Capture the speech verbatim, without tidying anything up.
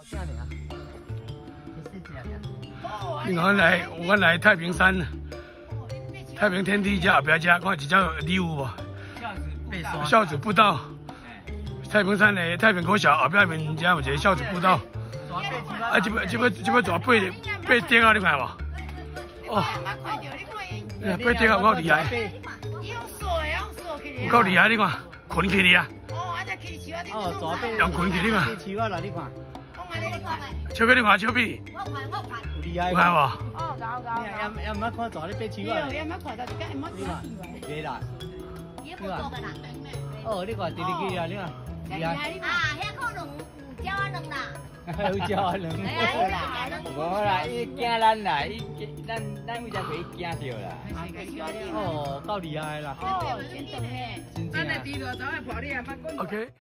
啥尔？ 我来，我来太平山，太平天地这后壁遮，看一只礼物无？孝子步道。太平山的太平国小后壁面遮有一个孝子步道。啊，这要这要这要抓八八顶啊！你看无？哦，八顶啊，有够厉害！有够厉害！你看，捆起哩啊！ 哦，抓八用捆起你看。 树啊啦，你看。 手臂你看手臂。 厉害。 有看无？ 哦，有有。你也也唔捌看抓你八树啊？也唔捌看到，你唔捌看。对啦。你看。哦，你看，直直去啊，你看。厉害。 啊，遐可能有鸟仔卵啦。 有鸟仔卵。无啦，伊惊咱啦，伊咱咱为啥被伊惊着啦？哦，够厉害啦。哦，真的。真的。咱的猪肉怎会破你啊？捌讲。 OK。